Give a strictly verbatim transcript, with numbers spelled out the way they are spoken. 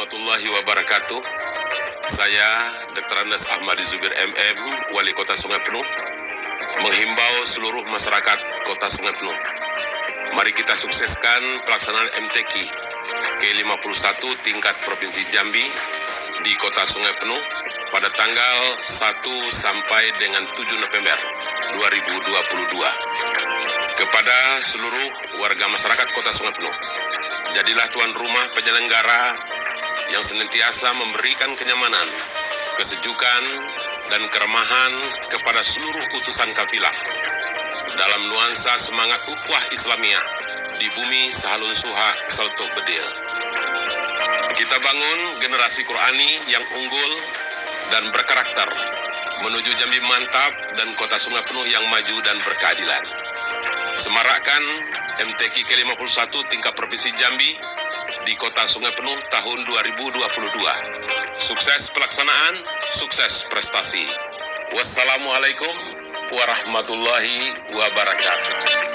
warahmatullahi wabarakatuh. Saya dokter Andes Ahmadi Zubir M M, Wali Kota Sungai Penuh, menghimbau seluruh masyarakat Kota Sungai Penuh. Mari kita sukseskan pelaksanaan M T Q ke lima puluh satu tingkat Provinsi Jambi di Kota Sungai Penuh pada tanggal satu sampai dengan tujuh November dua ribu dua puluh dua. Kepada seluruh warga masyarakat Kota Sungai Penuh, jadilah tuan rumah penyelenggara yang senantiasa memberikan kenyamanan, kesejukan, dan keramahan kepada seluruh utusan kafilah dalam nuansa semangat ukhuwah Islamiyah di bumi Sahalun Suha Salto Bedil. Kita bangun generasi Qurani yang unggul dan berkarakter menuju Jambi mantap dan Kota Sungai Penuh yang maju dan berkeadilan. Semarakkan M T Q ke lima puluh satu tingkat Provinsi Jambi di Kota Sungai Penuh tahun dua ribu dua puluh dua. Sukses pelaksanaan, sukses prestasi. Wassalamualaikum warahmatullahi wabarakatuh.